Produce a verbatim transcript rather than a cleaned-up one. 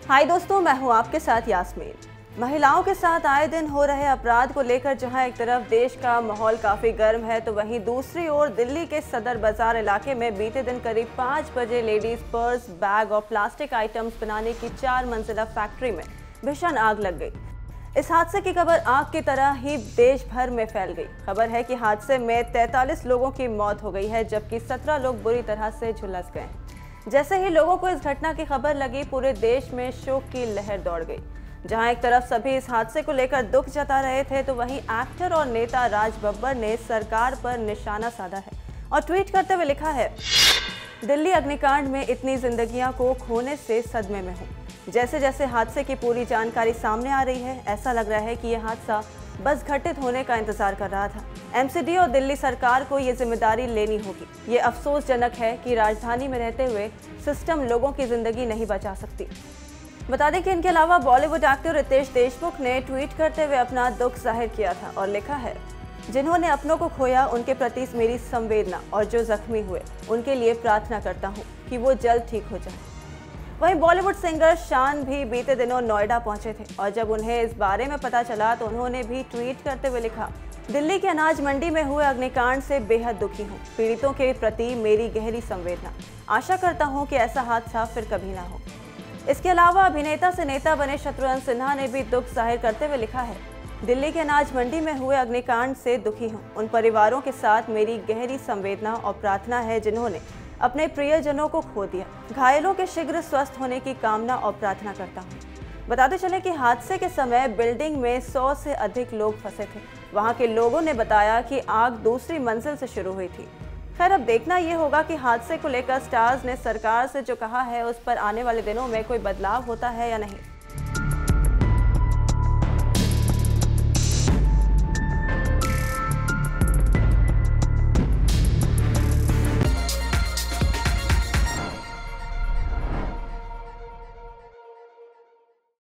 हाय दोस्तों, मैं हूं आपके साथ यास्मीन। महिलाओं के साथ आए दिन हो रहे अपराध को लेकर जहां एक तरफ देश का माहौल काफी गर्म है, तो वहीं दूसरी ओर दिल्ली के सदर बाजार इलाके में बीते दिन करीब पाँच बजे लेडीज पर्स, बैग और प्लास्टिक आइटम्स बनाने की चार मंजिला फैक्ट्री में भीषण आग लग गई। इस हादसे की खबर आग की तरह ही देश भर में फैल गई। खबर है कि हादसे में तैंतालीस लोगों की मौत हो गई है, जबकि सत्रह लोग बुरी तरह से झुलस गए। जैसे ही लोगों को इस घटना की खबर लगी, पूरे देश में शोक की लहर दौड़ गई। जहां एक तरफ सभी इस हादसे को लेकर दुख जता रहे थे, तो वहीं एक्टर और नेता राज बब्बर ने सरकार पर निशाना साधा है और ट्वीट करते हुए लिखा है, दिल्ली अग्निकांड में इतनी जिंदगियां को खोने से सदमे में हूं। जैसे जैसे हादसे की पूरी जानकारी सामने आ रही है, ऐसा लग रहा है कि यह हादसा बस घटित होने का इंतजार कर रहा था। एमसीडी और दिल्ली सरकार को ये जिम्मेदारी लेनी होगी। ये अफसोसजनक है कि राजधानी में रहते हुए सिस्टम लोगों की जिंदगी नहीं बचा सकती। बता दें कि इनके अलावा बॉलीवुड एक्टर रितेश देशमुख ने ट्वीट करते हुए अपना दुख जाहिर किया था और लिखा है, जिन्होंने अपनों को खोया उनके प्रति मेरी संवेदना, और जो जख्मी हुए उनके लिए प्रार्थना करता हूँ कि वो जल्द ठीक हो जाए। वहीं बॉलीवुड सिंगर शान भी बीते दिनों नोएडा पहुंचे थे और जब उन्हें इस बारे में पता चला तो उन्होंने भी ट्वीट करते हुए लिखा, दिल्ली के अनाज मंडी में हुए अग्निकांड से बेहद दुखी हूं। पीड़ितों के प्रति मेरी गहरी संवेदना। आशा करता हूं कि ऐसा हादसा फिर कभी ना हो। इसके अलावा अभिनेता से नेता बने शत्रुघ्न सिन्हा ने भी दुख जाहिर करते हुए लिखा है, दिल्ली के अनाज मंडी में हुए अग्निकांड से दुखी हूँ। उन परिवारों के साथ मेरी गहरी संवेदना और प्रार्थना है जिन्होंने अपने प्रियजनों को खो दिया। घायलों के शीघ्र स्वस्थ होने की कामना और प्रार्थना करता हूँ। बताते चले कि हादसे के समय बिल्डिंग में सौ से अधिक लोग फंसे थे। वहां के लोगों ने बताया कि आग दूसरी मंजिल से शुरू हुई थी। खैर, अब देखना ये होगा कि हादसे को लेकर स्टार्स ने सरकार से जो कहा है उस पर आने वाले दिनों में कोई बदलाव होता है या नहीं।